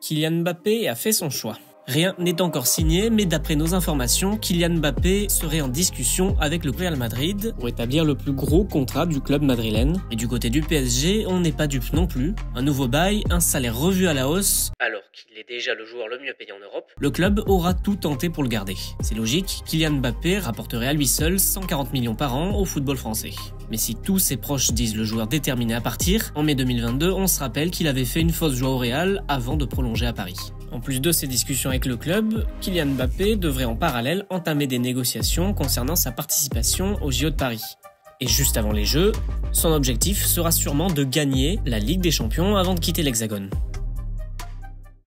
Kylian Mbappé a fait son choix. Rien n'est encore signé, mais d'après nos informations, Kylian Mbappé serait en discussion avec le Real Madrid pour établir le plus gros contrat du club madrilène. Et du côté du PSG, on n'est pas dupe non plus. Un nouveau bail, un salaire revu à la hausse, alors qu'il est déjà le joueur le mieux payé en Europe. Le club aura tout tenté pour le garder. C'est logique, Kylian Mbappé rapporterait à lui seul 140 millions par an au football français. Mais si tous ses proches disent le joueur déterminé à partir, en mai 2022, on se rappelle qu'il avait fait une fausse joie au Real avant de prolonger à Paris. En plus de ces discussions avec le club, Kylian Mbappé devrait en parallèle entamer des négociations concernant sa participation aux JO de Paris. Et juste avant les Jeux, son objectif sera sûrement de gagner la Ligue des Champions avant de quitter l'Hexagone.